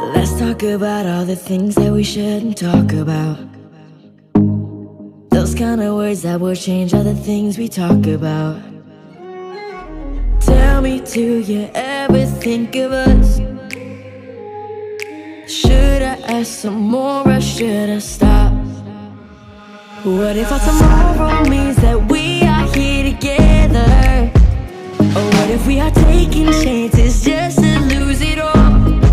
Let's talk about all the things that we shouldn't talk about. Those kind of words that will change all the things we talk about. Tell me, do you ever think of us? Should I ask some more or should I stop? What if our tomorrow means that we are here together? Or what if we are taking chances just to lose it all?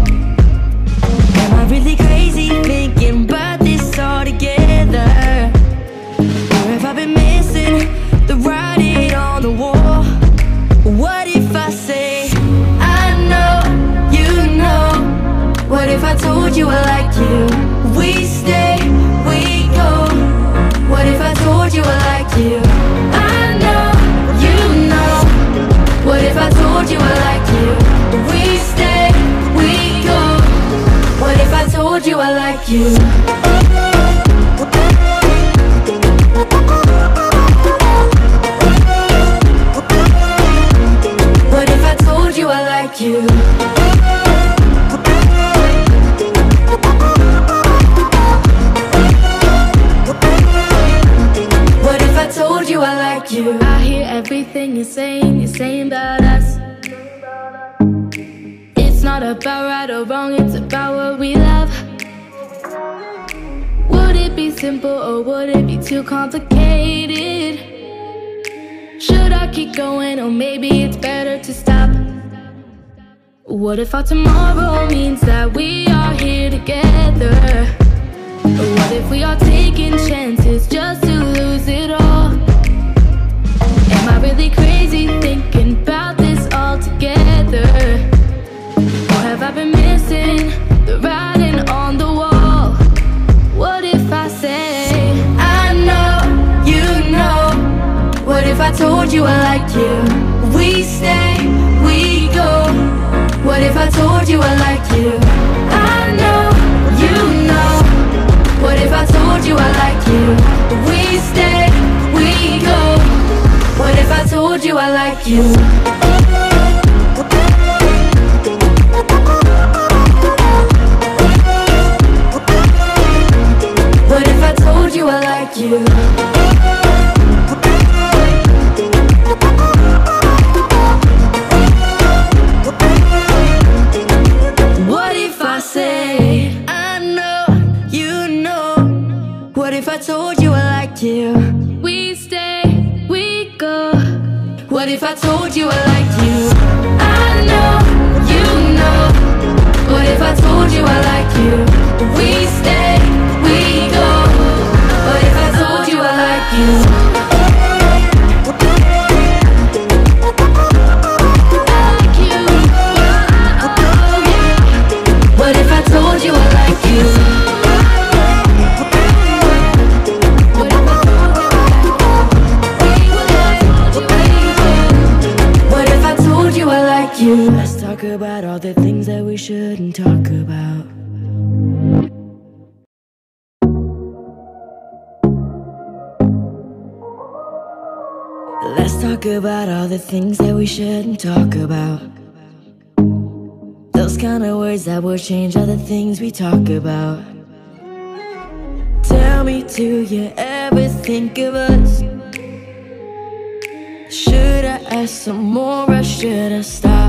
Am I really crazy thinking about this all together? Or have I been missing the writing on the wall? What if I say, I know, you know? What if I told you I like you? We stay, we go. What if I told you I like you? I know, you know. What if I told you I like you? We stay, we go. What if I told you I like you? What if I told you I like you? What if I told you I like you? I hear everything you're saying about us. It's not about right or wrong, it's about what we love. Would it be simple or would it be too complicated? Should I keep going or maybe it's better to stop? What if our tomorrow means that we are here together? Or what if we are taking chances just to lose it all? Am I really crazy thinking about this all together? Or have I been missing the writing on the wall? What if I say, I know, you know? What if I told you I like you? We stay, we go. What if I told you I like you? I know, you know. What if I told you I like you? We stay, we go. What if I told you I like you? What if I told you I like you? What if I say, I know, you know? What if I told you I like you? We stay, we go. What if I told you I like you? I know, you know. What if I told you I like you? We stay, we go. What if I told you I like you? What if I told you I like you? What if I told you I like you? Let's talk about all the things that we shouldn't talk about. Let's talk about all the things that we shouldn't talk about. Those kind of words that will change all the things we talk about. Tell me, do you ever think of us? Should I ask some more or should I stop?